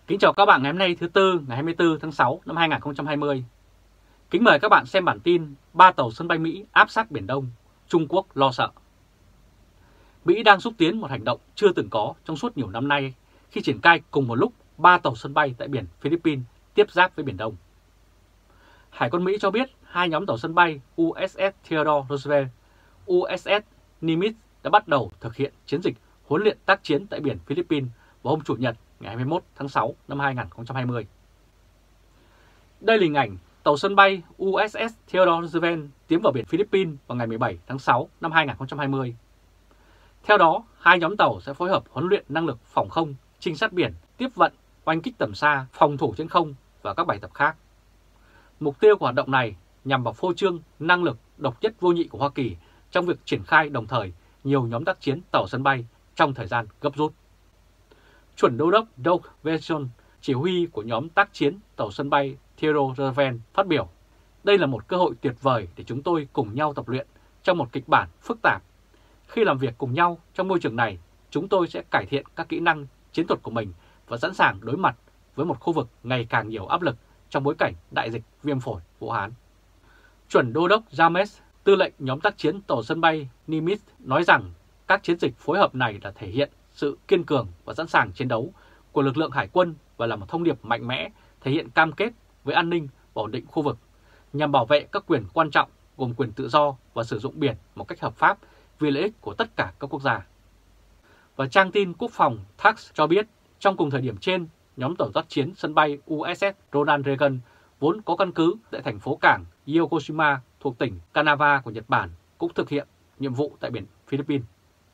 Kính chào các bạn ngày hôm nay thứ Tư ngày 24 tháng 6 năm 2020. Kính mời các bạn xem bản tin 3 tàu sân bay Mỹ áp sát Biển Đông, Trung Quốc lo sợ. Mỹ đang xúc tiến một hành động chưa từng có trong suốt nhiều năm nay khi triển khai cùng một lúc 3 tàu sân bay tại biển Philippines tiếp giáp với Biển Đông. Hải quân Mỹ cho biết hai nhóm tàu sân bay USS Theodore Roosevelt, USS Nimitz đã bắt đầu thực hiện chiến dịch huấn luyện tác chiến tại biển Philippines vào hôm Chủ nhật ngày 21 tháng 6 năm 2020. Đây là hình ảnh tàu sân bay USS Theodore Roosevelt tiến vào biển Philippines vào ngày 17 tháng 6 năm 2020. Theo đó, hai nhóm tàu sẽ phối hợp huấn luyện năng lực phòng không, trinh sát biển, tiếp vận, oanh kích tầm xa, phòng thủ trên không và các bài tập khác. Mục tiêu của hoạt động này nhằm vào phô trương năng lực độc nhất vô nhị của Hoa Kỳ trong việc triển khai đồng thời nhiều nhóm tác chiến tàu sân bay trong thời gian gấp rút. Chuẩn đô đốc Doug Wilson, chỉ huy của nhóm tác chiến tàu sân bay Theodore Roosevelt phát biểu, đây là một cơ hội tuyệt vời để chúng tôi cùng nhau tập luyện trong một kịch bản phức tạp. Khi làm việc cùng nhau trong môi trường này, chúng tôi sẽ cải thiện các kỹ năng chiến thuật của mình và sẵn sàng đối mặt với một khu vực ngày càng nhiều áp lực trong bối cảnh đại dịch viêm phổi Vũ Hán. Chuẩn đô đốc James, tư lệnh nhóm tác chiến tàu sân bay Nimitz nói rằng các chiến dịch phối hợp này đã thể hiện sự kiên cường và sẵn sàng chiến đấu của lực lượng hải quân và là một thông điệp mạnh mẽ thể hiện cam kết với an ninh và ổn định khu vực nhằm bảo vệ các quyền quan trọng gồm quyền tự do và sử dụng biển một cách hợp pháp vì lợi ích của tất cả các quốc gia. Và trang tin quốc phòng TASS cho biết trong cùng thời điểm trên, nhóm tàu tác chiến sân bay USS Ronald Reagan vốn có căn cứ tại thành phố cảng Yokoshima thuộc tỉnh Kanagawa của Nhật Bản cũng thực hiện nhiệm vụ tại biển Philippines.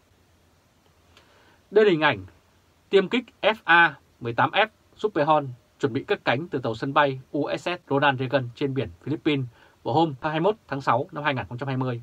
Đây là hình ảnh tiêm kích FA-18F Superhorn chuẩn bị cất cánh từ tàu sân bay USS Ronald Reagan trên biển Philippines vào hôm 21 tháng 6 năm 2020.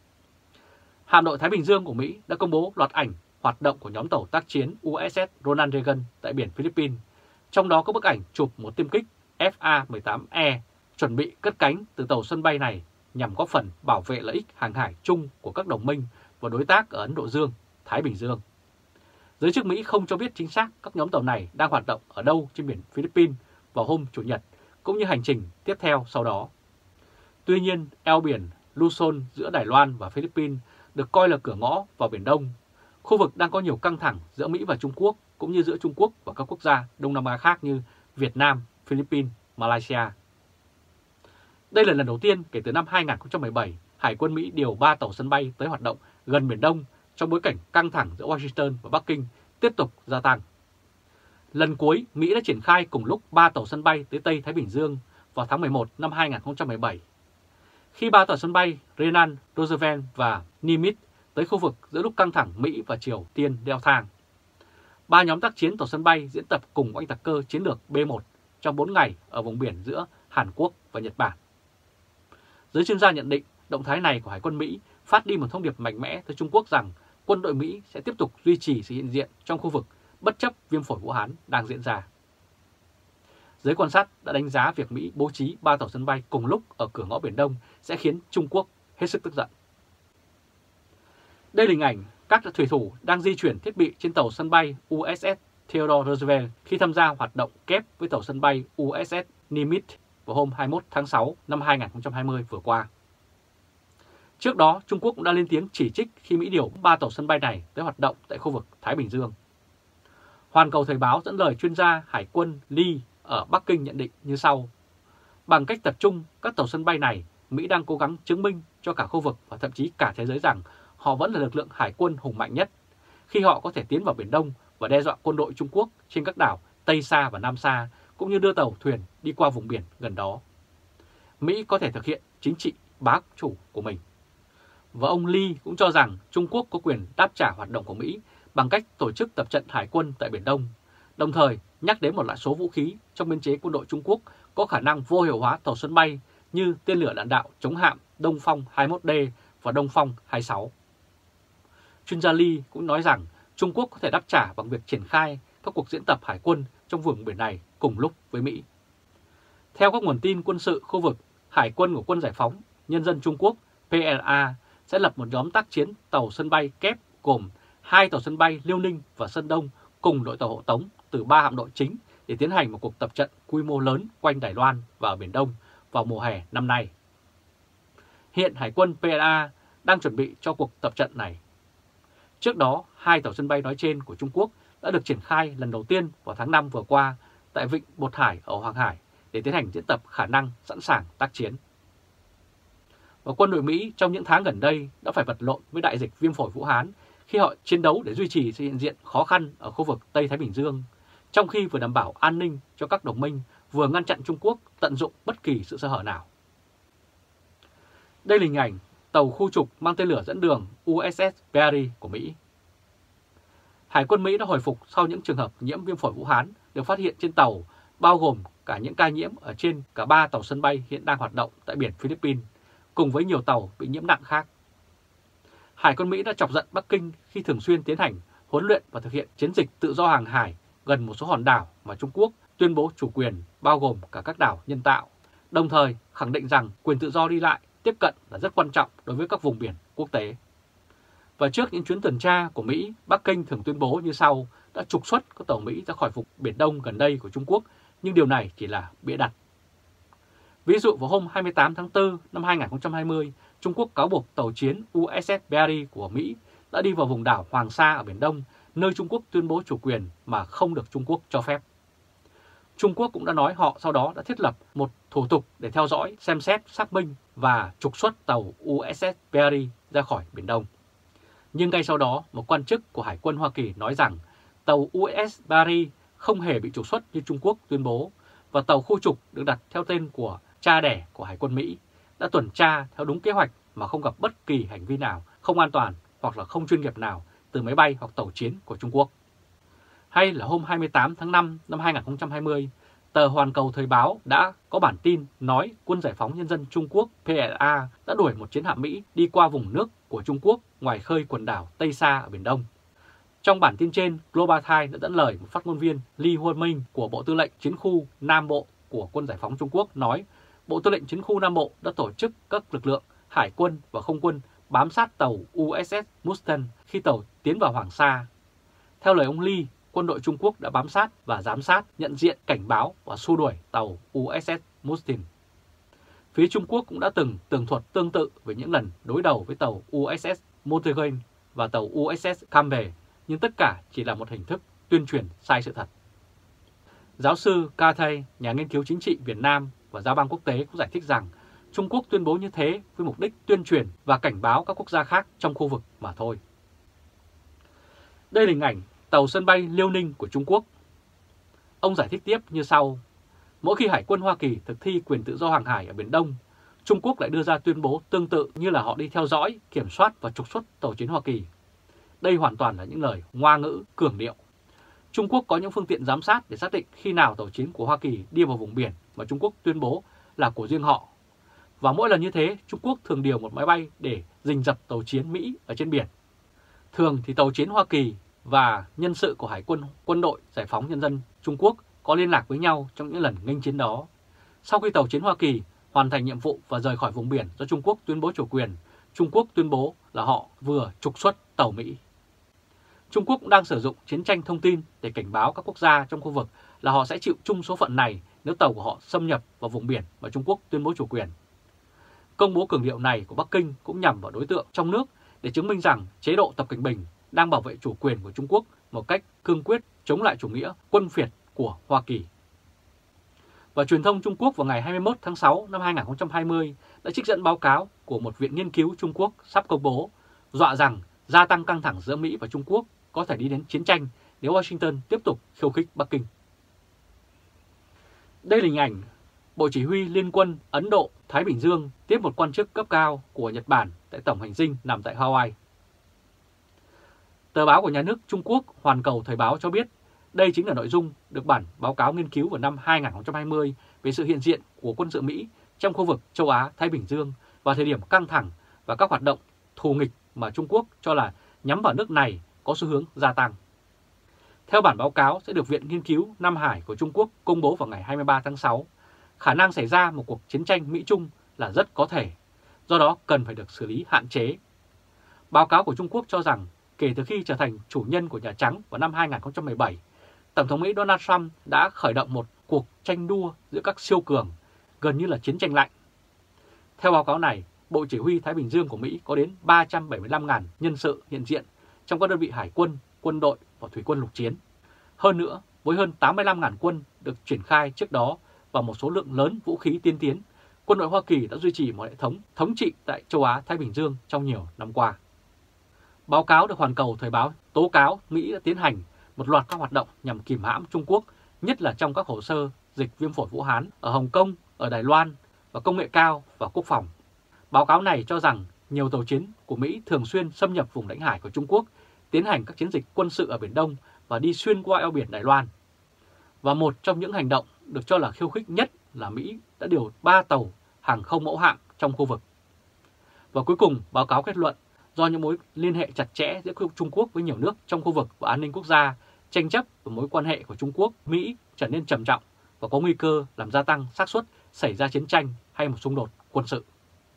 Hạm đội Thái Bình Dương của Mỹ đã công bố loạt ảnh hoạt động của nhóm tàu tác chiến USS Ronald Reagan tại biển Philippines, trong đó có bức ảnh chụp một tiêm kích FA-18E chuẩn bị cất cánh từ tàu sân bay này nhằm góp phần bảo vệ lợi ích hàng hải chung của các đồng minh và đối tác ở Ấn Độ Dương, Thái Bình Dương. Giới chức Mỹ không cho biết chính xác các nhóm tàu này đang hoạt động ở đâu trên biển Philippines vào hôm Chủ nhật, cũng như hành trình tiếp theo sau đó. Tuy nhiên, eo biển Luzon giữa Đài Loan và Philippines được coi là cửa ngõ vào Biển Đông, khu vực đang có nhiều căng thẳng giữa Mỹ và Trung Quốc, cũng như giữa Trung Quốc và các quốc gia Đông Nam Á khác như Việt Nam, Philippines, Malaysia. Đây là lần đầu tiên kể từ năm 2017, Hải quân Mỹ điều 3 tàu sân bay tới hoạt động gần Biển Đông trong bối cảnh căng thẳng giữa Washington và Bắc Kinh tiếp tục gia tăng. Lần cuối, Mỹ đã triển khai cùng lúc 3 tàu sân bay tới Tây Thái Bình Dương vào tháng 11 năm 2017. Khi 3 tàu sân bay Ronald Roosevelt và Nimitz tới khu vực giữa lúc căng thẳng Mỹ và Triều Tiên leo thang. 3 nhóm tác chiến tàu sân bay diễn tập cùng oanh tạc cơ chiến lược B-1 trong 4 ngày ở vùng biển giữa Hàn Quốc và Nhật Bản. Giới chuyên gia nhận định động thái này của Hải quân Mỹ phát đi một thông điệp mạnh mẽ tới Trung Quốc rằng quân đội Mỹ sẽ tiếp tục duy trì sự hiện diện trong khu vực bất chấp viêm phổi Vũ Hán đang diễn ra. Giới quan sát đã đánh giá việc Mỹ bố trí 3 tàu sân bay cùng lúc ở cửa ngõ Biển Đông sẽ khiến Trung Quốc hết sức tức giận. Đây là hình ảnh các thủy thủ đang di chuyển thiết bị trên tàu sân bay USS Theodore Roosevelt khi tham gia hoạt động kép với tàu sân bay USS Nimitz vào hôm 21 tháng 6 năm 2020 vừa qua. Trước đó, Trung Quốc cũng đã lên tiếng chỉ trích khi Mỹ điều 3 tàu sân bay này tới hoạt động tại khu vực Thái Bình Dương. Hoàn Cầu Thời báo dẫn lời chuyên gia Hải quân Lee ở Bắc Kinh nhận định như sau. Bằng cách tập trung các tàu sân bay này, Mỹ đang cố gắng chứng minh cho cả khu vực và thậm chí cả thế giới rằng họ vẫn là lực lượng hải quân hùng mạnh nhất khi họ có thể tiến vào Biển Đông và đe dọa quân đội Trung Quốc trên các đảo Tây Sa và Nam Sa, cũng như đưa tàu thuyền đi qua vùng biển gần đó. Mỹ có thể thực hiện chính trị bá chủ của mình. Và ông Lee cũng cho rằng Trung Quốc có quyền đáp trả hoạt động của Mỹ bằng cách tổ chức tập trận hải quân tại Biển Đông, đồng thời nhắc đến một loại số vũ khí trong biên chế quân đội Trung Quốc có khả năng vô hiệu hóa tàu sân bay như tên lửa đạn đạo chống hạm Đông Phong 21D và Đông Phong 26. Chuyên gia Lee cũng nói rằng Trung Quốc có thể đáp trả bằng việc triển khai các cuộc diễn tập hải quân trong vùng biển này cùng lúc với Mỹ. Theo các nguồn tin quân sự khu vực, Hải quân của Quân Giải phóng Nhân dân Trung Quốc PLA sẽ lập một nhóm tác chiến tàu sân bay kép gồm 2 tàu sân bay Liêu Ninh và Sơn Đông cùng đội tàu hộ tống từ 3 hạm đội chính để tiến hành một cuộc tập trận quy mô lớn quanh Đài Loan và ở Biển Đông vào mùa hè năm nay. Hiện Hải quân PLA đang chuẩn bị cho cuộc tập trận này. Trước đó, 2 tàu sân bay nói trên của Trung Quốc đã được triển khai lần đầu tiên vào tháng 5 vừa qua tại Vịnh Bột Hải ở Hoàng Hải để tiến hành diễn tập khả năng sẵn sàng tác chiến. Và quân đội Mỹ trong những tháng gần đây đã phải vật lộn với đại dịch viêm phổi Vũ Hán khi họ chiến đấu để duy trì sự hiện diện khó khăn ở khu vực Tây Thái Bình Dương, trong khi vừa đảm bảo an ninh cho các đồng minh, vừa ngăn chặn Trung Quốc tận dụng bất kỳ sự sơ hở nào. Đây là hình ảnh tàu khu trục mang tên lửa dẫn đường USS Perry của Mỹ. Hải quân Mỹ đã hồi phục sau những trường hợp nhiễm viêm phổi Vũ Hán được phát hiện trên tàu, bao gồm cả những ca nhiễm ở trên cả 3 tàu sân bay hiện đang hoạt động tại biển Philippines, cùng với nhiều tàu bị nhiễm nặng khác. Hải quân Mỹ đã chọc giận Bắc Kinh khi thường xuyên tiến hành huấn luyện và thực hiện chiến dịch tự do hàng hải gần một số hòn đảo mà Trung Quốc tuyên bố chủ quyền, bao gồm cả các đảo nhân tạo, đồng thời khẳng định rằng quyền tự do đi lại, tiếp cận là rất quan trọng đối với các vùng biển quốc tế. Và trước những chuyến tuần tra của Mỹ, Bắc Kinh thường tuyên bố như sau đã trục xuất các tàu Mỹ ra khỏi vùng Biển Đông gần đây của Trung Quốc, nhưng điều này chỉ là bịa đặt. Ví dụ vào hôm 28 tháng 4 năm 2020, Trung Quốc cáo buộc tàu chiến USS Perry của Mỹ đã đi vào vùng đảo Hoàng Sa ở Biển Đông, nơi Trung Quốc tuyên bố chủ quyền mà không được Trung Quốc cho phép. Trung Quốc cũng đã nói họ sau đó đã thiết lập một thủ tục để theo dõi, xem xét, xác minh và trục xuất tàu USS Perry ra khỏi Biển Đông. Nhưng ngay sau đó, một quan chức của Hải quân Hoa Kỳ nói rằng tàu USS Perry không hề bị trục xuất như Trung Quốc tuyên bố, và tàu khu trục được đặt theo tên của cha đẻ của Hải quân Mỹ đã tuần tra theo đúng kế hoạch mà không gặp bất kỳ hành vi nào không an toàn hoặc là không chuyên nghiệp nào từ máy bay hoặc tàu chiến của Trung Quốc. Hay là hôm 28 tháng 5 năm 2020, tờ Hoàn Cầu Thời báo đã có bản tin nói Quân Giải phóng Nhân dân Trung Quốc PLA đã đuổi một chiến hạm Mỹ đi qua vùng nước của Trung Quốc ngoài khơi quần đảo Tây Sa ở Biển Đông. Trong bản tin trên, Global Times đã dẫn lời một phát ngôn viên Li Huaming của Bộ Tư lệnh Chiến khu Nam Bộ của Quân Giải phóng Trung Quốc nói Bộ Tư lệnh Chiến khu Nam Bộ đã tổ chức các lực lượng Hải quân và Không quân bám sát tàu USS Mustang khi tàu tiến vào Hoàng Sa. Theo lời ông Li, quân đội Trung Quốc đã bám sát và giám sát, nhận diện, cảnh báo và xua đuổi tàu USS Mustang. Phía Trung Quốc cũng đã từng tường thuật tương tự với những lần đối đầu với tàu USS Montague và tàu USS Campbell, nhưng tất cả chỉ là một hình thức tuyên truyền sai sự thật. Giáo sư Ca Thay, nhà nghiên cứu chính trị Việt Nam và Giao ban quốc tế cũng giải thích rằng Trung Quốc tuyên bố như thế với mục đích tuyên truyền và cảnh báo các quốc gia khác trong khu vực mà thôi. Đây là hình ảnh tàu sân bay Liêu Ninh của Trung Quốc. Ông giải thích tiếp như sau: mỗi khi Hải quân Hoa Kỳ thực thi quyền tự do hàng hải ở Biển Đông, Trung Quốc lại đưa ra tuyên bố tương tự như là họ đi theo dõi, kiểm soát và trục xuất tàu chiến Hoa Kỳ. Đây hoàn toàn là những lời ngoa ngữ, cường điệu. Trung Quốc có những phương tiện giám sát để xác định khi nào tàu chiến của Hoa Kỳ đi vào vùng biển mà Trung Quốc tuyên bố là của riêng họ. Và mỗi lần như thế, Trung Quốc thường điều một máy bay để rình rập tàu chiến Mỹ ở trên biển. Thường thì tàu chiến Hoa Kỳ và nhân sự của Hải quân Quân đội Giải phóng Nhân dân Trung Quốc có liên lạc với nhau trong những lần nghênh chiến đó. Sau khi tàu chiến Hoa Kỳ hoàn thành nhiệm vụ và rời khỏi vùng biển do Trung Quốc tuyên bố chủ quyền, Trung Quốc tuyên bố là họ vừa trục xuất tàu Mỹ. Trung Quốc cũng đang sử dụng chiến tranh thông tin để cảnh báo các quốc gia trong khu vực là họ sẽ chịu chung số phận này nếu tàu của họ xâm nhập vào vùng biển mà Trung Quốc tuyên bố chủ quyền. Công bố cường điệu này của Bắc Kinh cũng nhằm vào đối tượng trong nước để chứng minh rằng chế độ Tập Cận Bình đang bảo vệ chủ quyền của Trung Quốc một cách cương quyết, chống lại chủ nghĩa quân phiệt của Hoa Kỳ. Và truyền thông Trung Quốc vào ngày 21 tháng 6 năm 2020 đã trích dẫn báo cáo của một viện nghiên cứu Trung Quốc sắp công bố, dọa rằng gia tăng căng thẳng giữa Mỹ và Trung Quốc có thể đi đến chiến tranh nếu Washington tiếp tục khiêu khích Bắc Kinh. Đây là hình ảnh Bộ Chỉ huy Liên quân Ấn Độ-Thái Bình Dương tiếp một quan chức cấp cao của Nhật Bản tại tổng hành dinh nằm tại Hawaii. Tờ báo của nhà nước Trung Quốc Hoàn Cầu Thời báo cho biết đây chính là nội dung được bản báo cáo nghiên cứu vào năm 2020 về sự hiện diện của quân sự Mỹ trong khu vực châu Á-Thái Bình Dương vào thời điểm căng thẳng và các hoạt động thù nghịch mà Trung Quốc cho là nhắm vào nước này có xu hướng gia tăng. Theo bản báo cáo sẽ được Viện Nghiên cứu Nam Hải của Trung Quốc công bố vào ngày 23 tháng 6, khả năng xảy ra một cuộc chiến tranh Mỹ-Trung là rất có thể, do đó cần phải được xử lý hạn chế. Báo cáo của Trung Quốc cho rằng kể từ khi trở thành chủ nhân của Nhà Trắng vào năm 2017, Tổng thống Mỹ Donald Trump đã khởi động một cuộc tranh đua giữa các siêu cường, gần như là chiến tranh lạnh. Theo báo cáo này, Bộ Chỉ huy Thái Bình Dương của Mỹ có đến 375.000 nhân sự hiện diện trong các đơn vị hải quân, quân đội và thủy quân lục chiến. Hơn nữa, với hơn 85.000 quân được triển khai trước đó và một số lượng lớn vũ khí tiên tiến, quân đội Hoa Kỳ đã duy trì một hệ thống thống trị tại châu Á-Thái Bình Dương trong nhiều năm qua. Báo cáo được Hoàn Cầu Thời báo tố cáo Mỹ đã tiến hành một loạt các hoạt động nhằm kìm hãm Trung Quốc, nhất là trong các hồ sơ dịch viêm phổi Vũ Hán ở Hồng Kông, ở Đài Loan và công nghệ cao và quốc phòng. Báo cáo này cho rằng nhiều tàu chiến của Mỹ thường xuyên xâm nhập vùng lãnh hải của Trung Quốc, tiến hành các chiến dịch quân sự ở Biển Đông và đi xuyên qua eo biển Đài Loan. Và một trong những hành động được cho là khiêu khích nhất là Mỹ đã điều 3 tàu hàng không mẫu hạm trong khu vực. Và cuối cùng, báo cáo kết luận do những mối liên hệ chặt chẽ giữa Trung Quốc với nhiều nước trong khu vực và an ninh quốc gia, tranh chấp và mối quan hệ của Trung Quốc, Mỹ trở nên trầm trọng và có nguy cơ làm gia tăng xác suất xảy ra chiến tranh hay một xung đột quân sự.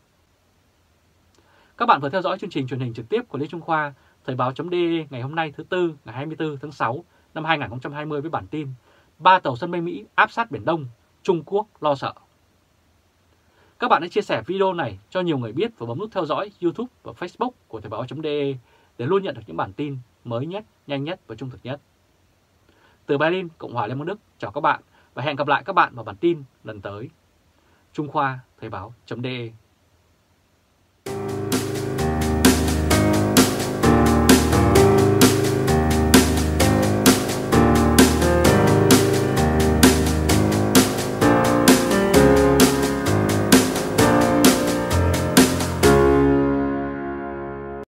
Các bạn vừa theo dõi chương trình truyền hình trực tiếp của Lê Trung Khoa, Thời báo.de ngày hôm nay thứ Tư ngày 24 tháng 6 năm 2020 với bản tin 3 tàu sân bay Mỹ áp sát Biển Đông, Trung Quốc lo sợ. Các bạn hãy chia sẻ video này cho nhiều người biết và bấm nút theo dõi YouTube và Facebook của Thời báo.de để luôn nhận được những bản tin mới nhất, nhanh nhất và trung thực nhất. Từ Berlin, Cộng hòa Liên bang Đức, chào các bạn và hẹn gặp lại các bạn vào bản tin lần tới. Trung Khoa, Thời báo.de